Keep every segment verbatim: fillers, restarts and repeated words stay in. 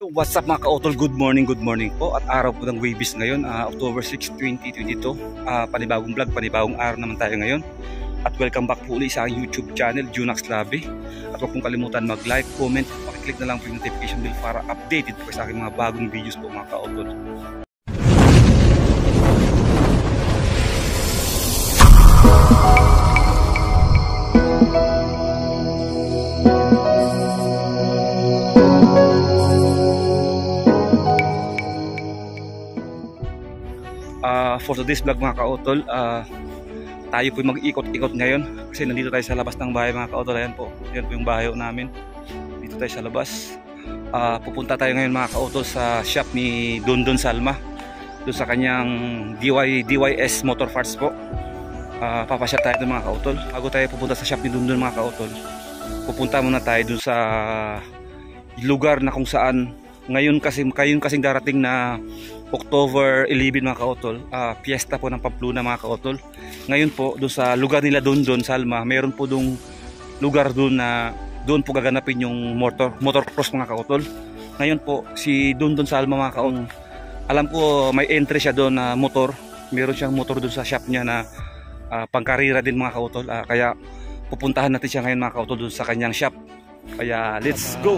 What's up mga ka-Otol? Good morning, good morning po. At araw po ng Waybis ngayon, uh, October sixth, twenty twenty-two. uh, Panibagong vlog, panibagong araw naman tayo ngayon. At welcome back po ulit sa YouTube channel, Junax Labi. At huwag pong kalimutan mag-like, comment, pakiclick na lang po yung notification bell para updated po sa aking mga bagong videos po mga ka-Otol. Uh, for today's vlog mga ka-Otol, uh, tayo po mag-ikot-ikot ngayon kasi nandito tayo sa labas ng bahay mga ka-Otol. Ayan po, yan po yung bahay namin. Dito tayo sa labas. Uh, pupunta tayo ngayon mga ka-Otol sa shop ni Dondon Salma, doon sa kanyang D Y, D Y S Motor Parts po. Uh, papasyat tayo doon mga ka-Otol. Bago tayo pupunta sa shop ni Dondon mga ka-Otol, pupunta muna tayo doon sa lugar na kung saan ngayon kasi ngayon kasing darating na October eleven mga ka-Otol, uh, fiesta po ng Pamplona mga ka-Otol. Ngayon po doon sa lugar nila Dondon Salma, meron po doon lugar doon na doon po gaganapin yung motor motocross mga ka-Otol. Ngayon po si Dondon Salma mga ka-Otol, alam ko may entry siya doon na motor, meron siyang motor doon sa shop niya na uh, pangkarira din mga ka-Otol. Uh, kaya pupuntahan natin siya ngayon mga ka-Otol doon sa kanyang shop. Kaya let's go.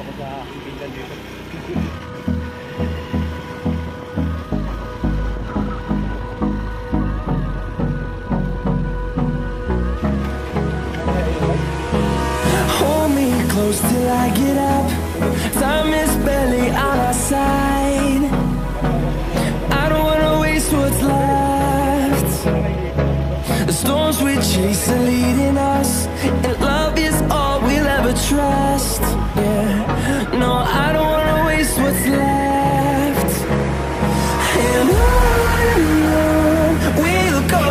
Close till I get up. Time is barely on our side. I don't wanna waste what's left. The storms we chase are leading us, and love is all we'll ever trust. Yeah, no, I don't wanna waste what's left. And on and on we'll go,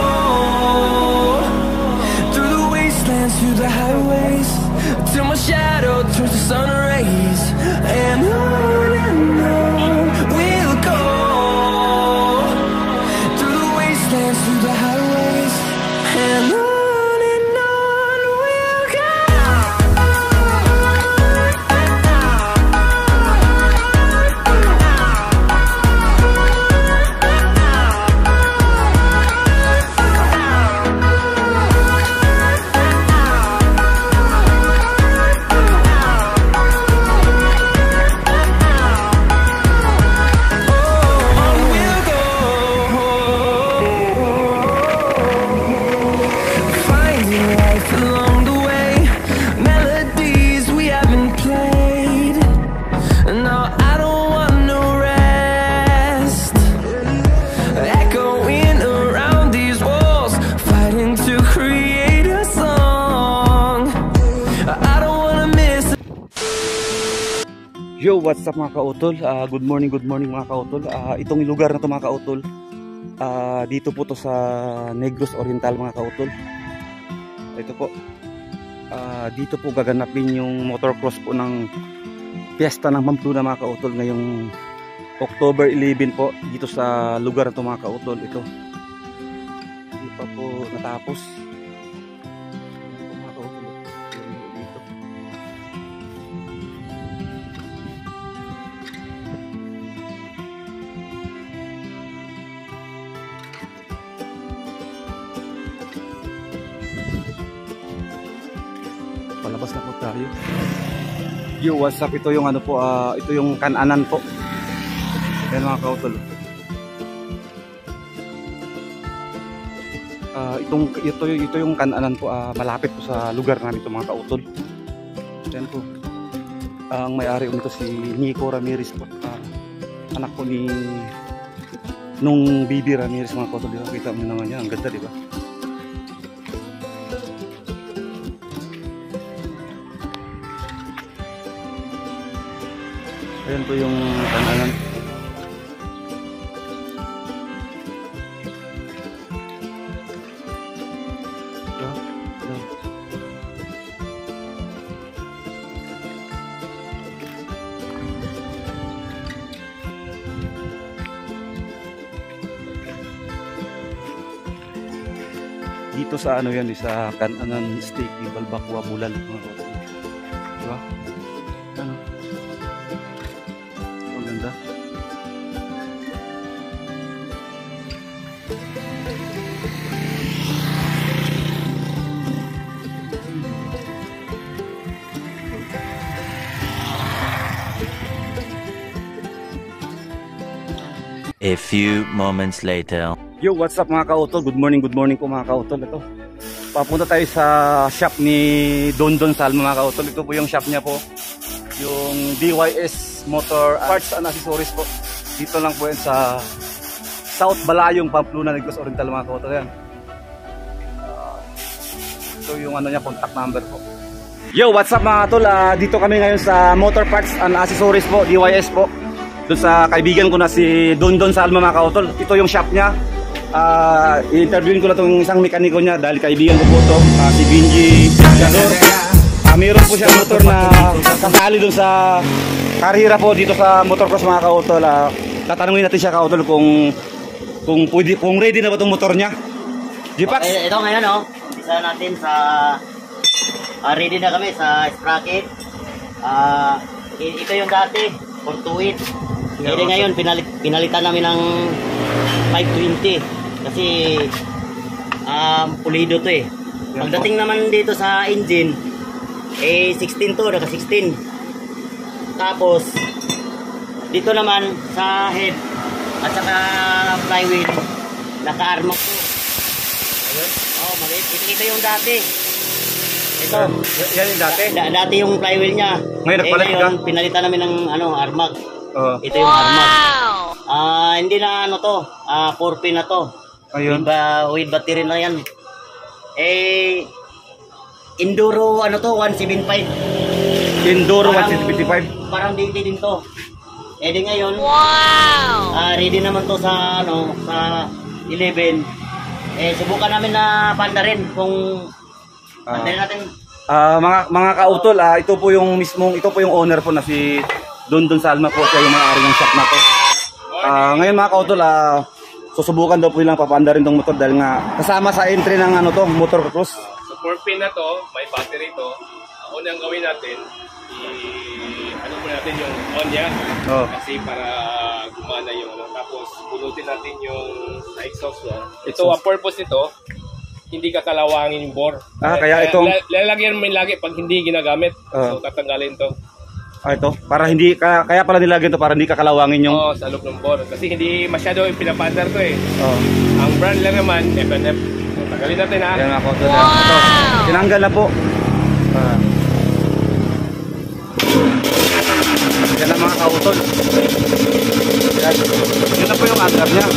through the wastelands, through the highways, till my shadow turns to sun rays. And on and on we'll go, through the wastelands, through the highways, and on and on we'll go. Yo, what's up mga ka-Otol? Uh, good morning, good morning mga ka-Otol. Uh, itong lugar na to mga ka-Otol, uh, dito po to sa Negros Oriental mga ka-Otol. Ito po, uh, dito po gaganapin yung motocross po ng fiesta ng Pamplona mga ka-Otol ngayong October eleven po, dito sa lugar na to mga ka-Otol. Ito, hindi pa po natapos. Palabas na po tayo. Yo, what's up? Ito yung ano po, uh, ito yung kananan po. Ayan mga ka-Otol. Uh, itong ito ito yung kananan po, uh, malapit po sa lugar namin ito mga ka-Otol. Ayan po. Uh, ang may-ari nito si Nico Ramirez po. Uh, anak po ni nung Bibi Ramirez mga ka-Otol. Kita mo naman yan, ang ganda, di ba? Ayan po yung kananan. Dito sa ano yan, sa kananan steak ni Balbakwa Bulan. Diba? Ano? A few moments later. Yo, what's up mga kautol? Good morning, good morning po mga kautol. Ito, papunta tayo sa shop ni Don Don Salma mga kautol. Ito po yung shop niya po, yung D Y S Motor Parts and Accessories po. Dito lang po yan sa South Balayong, Pamplona, Negros Oriental mga kautol. Yan. Uh, ito yung ano niya, contact number po. Yo, what's up mga kautol? Uh, dito kami ngayon sa Motor Parts and Accessories po, D Y S po. Doon sa kaibigan ko na si Don Don Salma mga kautol. Ito yung shop niya. Uh, i-interviewin ko na itong isang mekaniko niya dahil kaibigan ko po ito, uh, si Benji Gador. Uh, mayroon po siya motor na kasali doon sa karira po dito sa motocross mga kautol. Uh, tatanungin natin siya kautol kung kung pwede, kung ready na ba itong motor niya. G-Pax? Okay, ito ngayon oh, isa natin sa uh, ready na kami sa sprocket. Uh, ito yung dati for two it. Yeah, Jadi ngayon pinalit, pinalitan namin ng five twenty kasi um, pulido to eh. Pagdating naman dito sa engine eh sixteen to, naka sixteen. Tapos dito naman sa head at saka flywheel naka-arma po. Ayun. Oh, maliit. Ito, ito yung dati. Ito. Yan yung dati? Da, dati yung flywheel niya. Ngayon nagpalit eh, ngayon, ka? Pinalitan namin ng ano, armag. Uh, Ito yung armag. Ah, uh, hindi na ano to, ah uh, four pin na to. Ayun. With, uh, with battery na yan. Eh Enduro ano to, one seventy-five. Enduro one seventy-five. Parang D T din to. Eh di ngayon, wow! Uh, ready naman to sa ano, sa eleven. Eh subukan namin na panda rin kung panda uh, natin. Ah, uh, mga mga kautol, ah uh, ito po yung mismong, ito po yung owner po na si Don Don Salma po, siya yung may-ari ng shop na to. Ah, uh, ngayon mga kautol, ah uh, susubukan daw po nilang papanda rin tong motor dahil nga kasama sa entry ng ano to, motor cross. So four pin na to, may battery to. Ang unang gawin natin, i ano mo natin yung on niya. Oh. Kasi para gumana yung ano, tapos bunutin natin yung exhaust one. Ito ang purpose nito, hindi kakalawangin yung bore. Ah, kaya itong lalagyan mo lagi pag hindi ginagamit. Oh. So tatanggalin to. Ah, ito para hindi kaya, kaya pala nilagyan to para hindi kakalawangin yung oh, sa loob ng bore kasi hindi masyado pinapandar to eh. Oh. Ang brand lang naman F and F. So, tanggalin natin ha. Yan ako to. Wow. Ito, tinanggal na po. Ah. Yan ang mga kautol. Yan. Yan na po yung andar niya.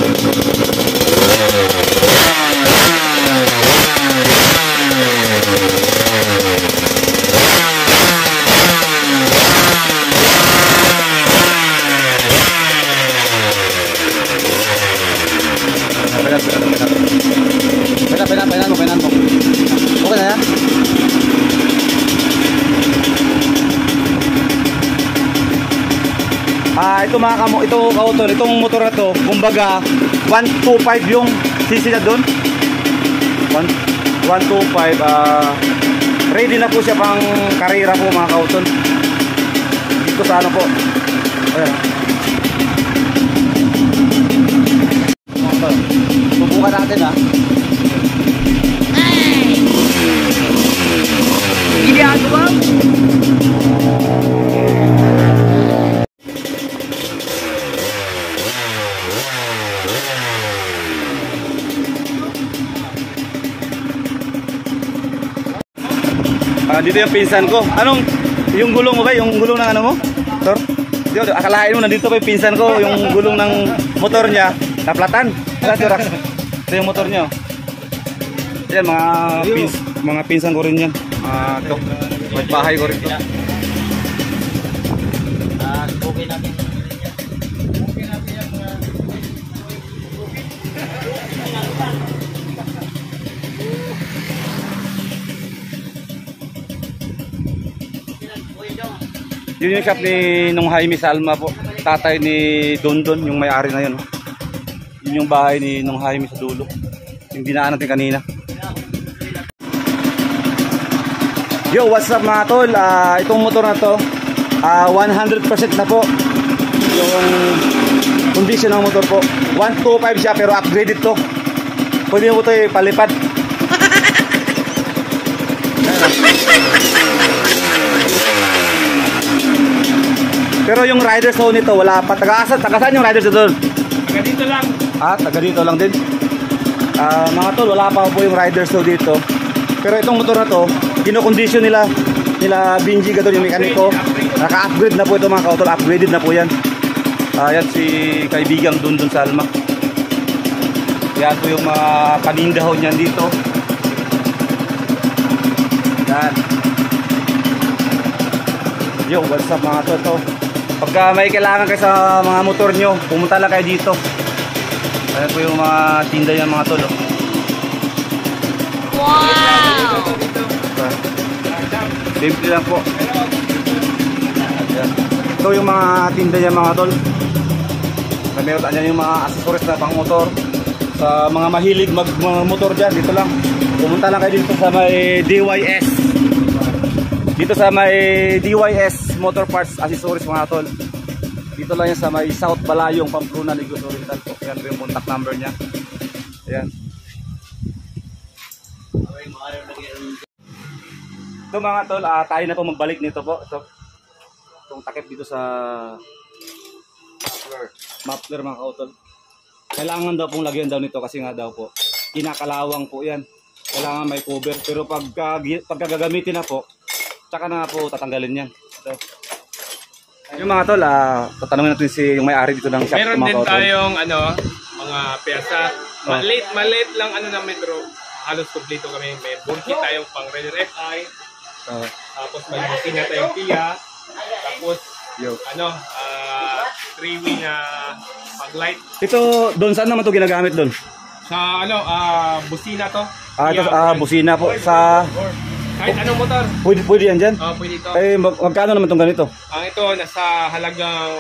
Painan, painan, painan mo, painan mo. Okay na yan? Ah, ito mga kamo, ito kautol, itong motor na to, kumbaga one twenty-five yung cc na doon. one twenty-five, ah, ready na po siya pang karera po mga kautol. Dito sa ano po. Ayan. Subukan natin ha. Hindi ako ba? Ah, dito yung pinsan ko. Anong, yung gulong mo ba? Yung gulong ng ano mo? Motor? Dito, akalain mo, nandito pa yung pinsan ko. Yung gulong ng motor niya, naplatan. Ito yung motor niya. Yan, mga, pins, mga pinsan ko rin yan. Uh, ito, may bahay ko rin ito. Ah, okay natin. Yun yung shop ni nung Jaime Salma po, tatay ni Don Don, yung may-ari na yun. Yun yung bahay ni nung Jaime sa dulo, yung dinaan natin kanina. Yo, what's up mga tol? Uh, itong motor na to, uh, one hundred percent na po yung condition ng motor po. One twenty-five siya pero upgraded to. Pwede mo ito ipalipad. Pero yung rider zone nito, wala pa. Taga-asa, taga-saan yung rider zone doon? Taga dito lang. Ah, taga dito lang din. Ah, mga tol, wala pa po yung rider zone dito. Pero itong motor na to, kino-condition nila nila Benji Gadol, yung mekaniko. Naka-upgrade na po ito mga kautol, upgraded na po yan. Ayan si kaibigang Dundon Salma. Yan po yung mga panindaho niyan dito. Yan. Yo, what's up mga toto? Pagka may kailangan kayo sa mga motor nyo, pumunta lang kayo dito. Ayan po yung mga tinda yan mga tol. Wow! Simple lang po. Ayan. Ito yung mga tinda yan mga tol. Meron tayo yung mga accessories na pang motor. Sa mga mahilig mag mga motor dyan, dito lang. Pumunta lang kayo dito sa may D Y S. Dito sa may D Y S Motor Parts Accessories mga tol. Dito lang yan sa may South Balayong, Pamplona, Negros Oriental po. Yan po yung contact number niya. Ayan. Ito mga tol, uh, tayo na po magbalik nito po. Ito. Itong takip dito sa muffler. Muffler mga kautol. Kailangan daw pong lagyan daw nito kasi nga daw po kinakalawang po yan. Kailangan may cover. Pero pagka, pagka gagamitin na po, tsaka na po tatanggalin yan. Ito. Yung mga tol, uh, tatanungin natin si yung may-ari dito ng shop. Meron din tayong ano, mga pyesa. Maliit, maliit lang ano namin bro. Halos kompleto kami. May burkit tayong pang Raider F I. Uh, Tapos may busina tayong Kia. Tapos yo. ano, uh, three-way na pag-light. Ito, doon saan naman ito ginagamit doon? Sa ano, uh, busina to. Ah, ito, Kia, ah, busina po. Sa, kahit anong motor. pwede, pwede yan dyan? Oh, pwede ito. Eh, mag magkano naman itong ganito? Ang ito, nasa halagang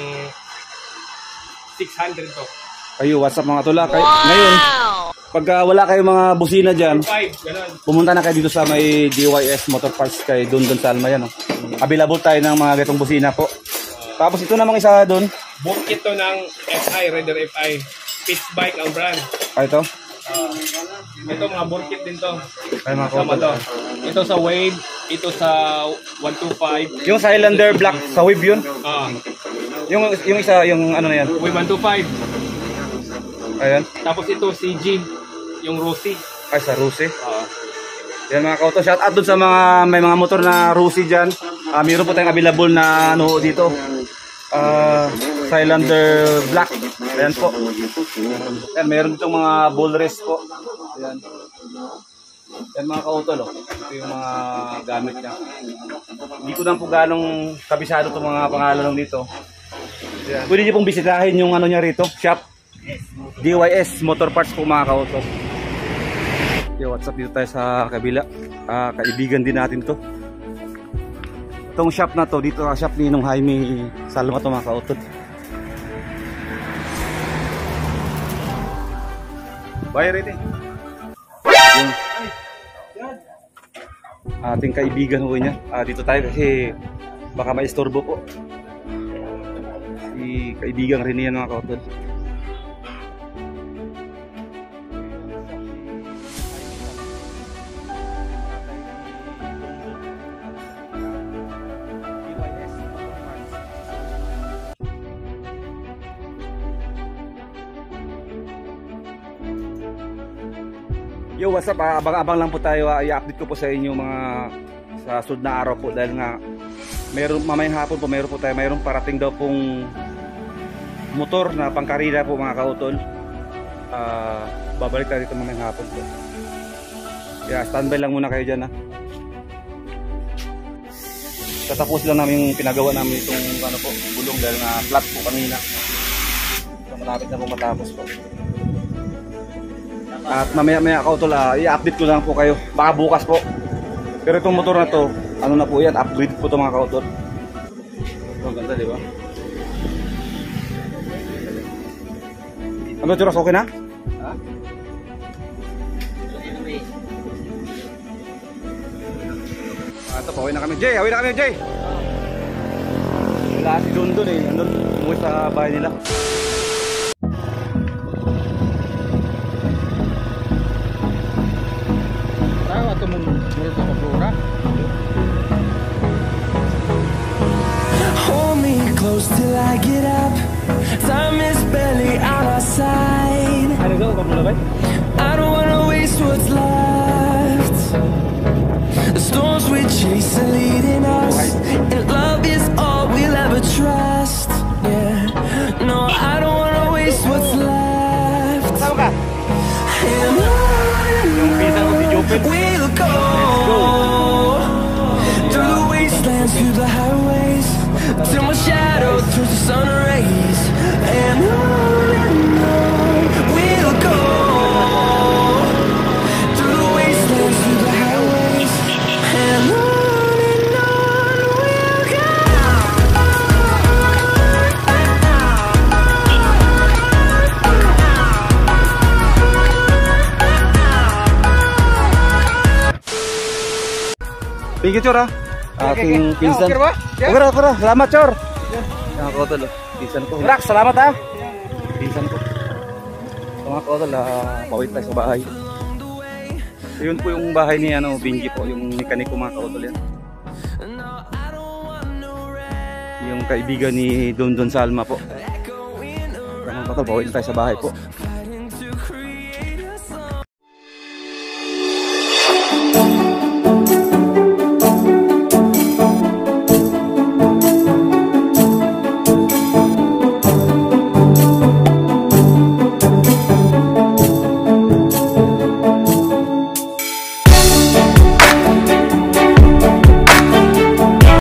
six hundred to. Kayo, what's up mga tula? Kay, ngayon, pagka wala kayong mga busina dyan, five, ganun. pumunta na kayo dito sa may D Y S Motor Parts kay Dundon Salma yan. Oh. Available tayo ng mga gatong busina po. Tapos ito namang isa doon. Burkit to ng F I, Raider F I. Pitch bike ang brand. Ah, ito. Uh, ito mga burkit din to. Ay, mga Sama kautol. to. Ito sa Wave, ito sa one two five. Yung sa Highlander Black sa Wave yun. Ah, Yung, yung isa, yung ano na yan. Wave one two five. Ayan. Tapos ito C G, yung Rossi. Ay, sa Rusi. Ah. Yan mga kauto. Shout out dun sa mga may mga motor na Rusi dyan. Uh, mayroon po tayong available na ano dito. Uh, Highlander Black. Ayan po. Ayan, mayroon ditong mga ball rest po. Ayan. Ayan mga kauto. Lo. Ito yung mga gamit niya. Hindi ko lang po ganong kabisado itong mga pangalan dito. Ayan. Pwede niyo pong bisitahin yung ano niya rito. Shop. D Y S Motor Parts po mga kauto. Yo, what's up, dito tayo sa kabila. Uh, kaibigan din natin to. Itong shop na to, dito sa shop ni Nung Jaime Salma to mga kautot. Bye Rete. Yung ating kaibigan ho niya. Uh, dito tayo kasi baka maistorbo po. Si kaibigan rin yan mga kautot. Yo, what's up? Uh, abang-abang lang po tayo. Uh, i-update ko po sa inyo mga sa sunod na araw po dahil nga mayroon mamayang hapon po mayroon po tayo mayroon parating daw pong motor na pangkarira po mga kautol. Uh, babalik tayo dito mamayang hapon po. Kaya standby lang muna kayo dyan ha. Tatapos lang namin yung pinagawa namin itong ano po, bulong dahil nga flat po kanina. So, malapit na po matapos po. At mamaya maya kautol, uh, i-update ko lang po kayo. Baka bukas po. Pero itong motor na to, ano na po yan, upgrade po ito mga kautol. Ito ang ganda, di ba? Ano Churos, okay na? Ha? Ah, ito, pauwi na kami. Jay, pauwi na kami, Jay! Wala si Dundon eh. Andun, umuwi sa bahay nila. Hold me close. till I get up. Time is barely on our side. I don't wanna waste what's left. The storms we chase are leading us, and love is all we'll ever trust. Yeah, no, I don't wanna waste what's left. And on we'll go, through the wastelands, through the highways, till my shadow turns to sun rays. And on and on we'll go, through the wastelands, through the highways, and on and on we'll go. Thank you, Chor, ha. Aking pinsan. Okay, okay, okay. Salamat, Chor. Mga kautol, oh. Pinsan ko. Relax, salamat, ha. Pinsan ko. So, mga kautol, uh, pauwi tayo sa bahay. So, yun po yung bahay ni ano, Bingi po, yung mekaniko, mga kautol yan. Yung kaibigan ni Don Don Salma po. So, mga kautol, pauwi tayo sa bahay po.